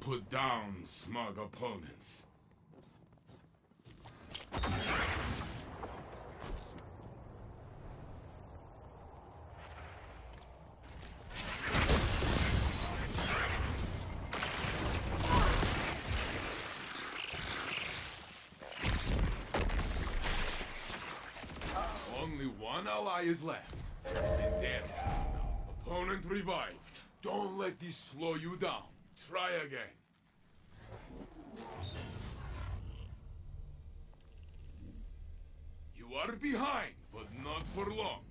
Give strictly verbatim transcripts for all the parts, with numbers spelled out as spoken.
put down smug opponents. Only one ally is left. He's in death now. Opponent revived. Don't let this slow you down. Try again. You are behind, but not for long.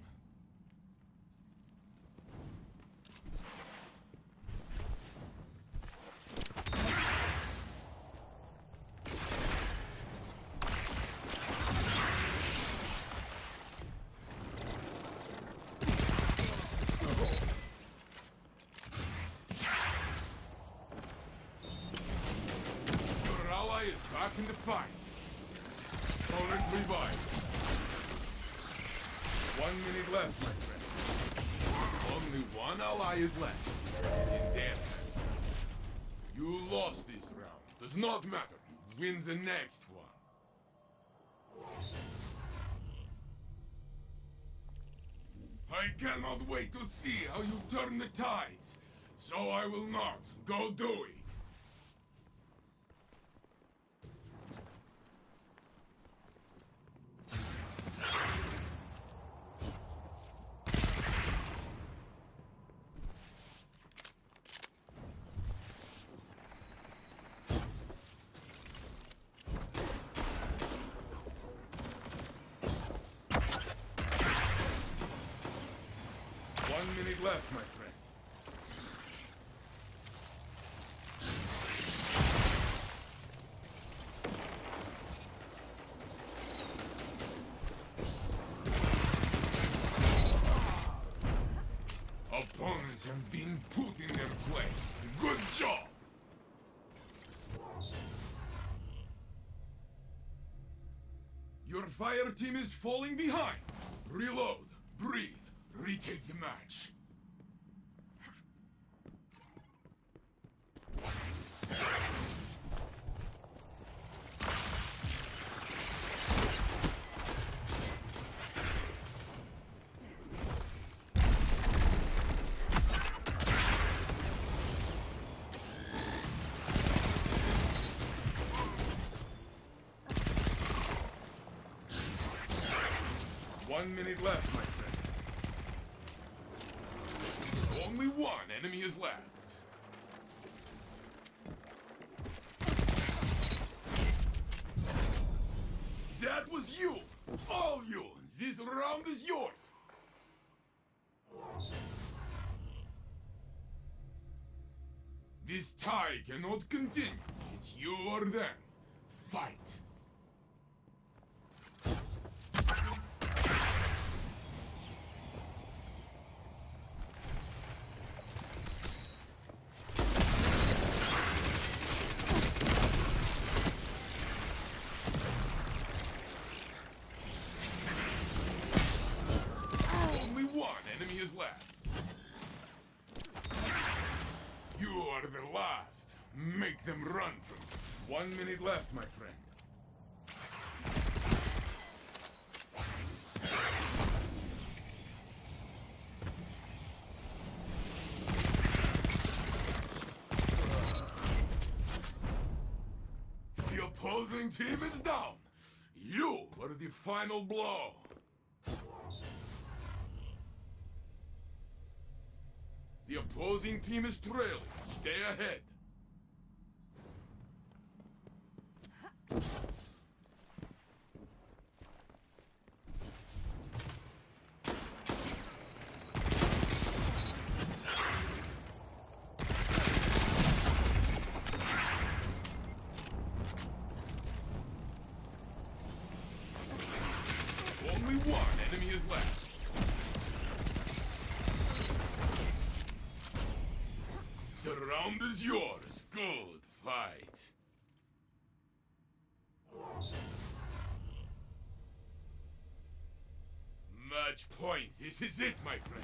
Back in the fight. Opponent revived. One minute left, my friend. Only one ally is left. He's in death. You lost this round. Does not matter. Wins the next one. I cannot wait to see how you turn the tides. So I will not. Go do it. One minute left, my friend. Opponents have been put in their place. Good job! Your fire team is falling behind. Reload, breathe. Retake the match. One minute left, my friend. Only one enemy is left. That was you! All you! This round is yours! This tie cannot continue. It's you or them. Fight! Enemy is left. You are the last. Make them run from you. One minute left, my friend. The opposing team is down. You are the final blow. The opposing team is trailing. Stay ahead. Only one enemy is left. The round is yours. Good fight. Match point. This is it, my friend.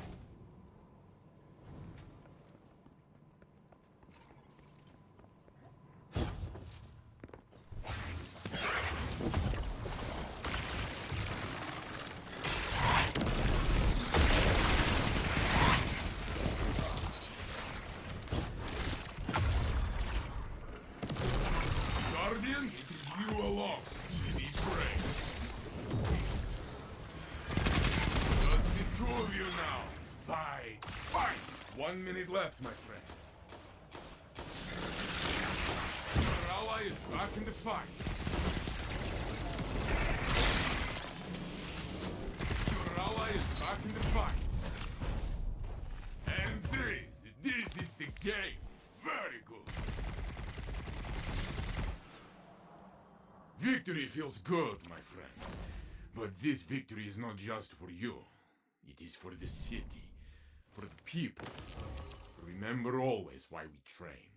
long did he pray? Just the two of you now. Fight! Fight! One minute left, my friend. Your ally is back in the fight. Your ally is back in the fight. And this, this is the game. Very good. Victory feels good, my friend. But this victory is not just for you. It is for the city, for the people. Remember always why we train.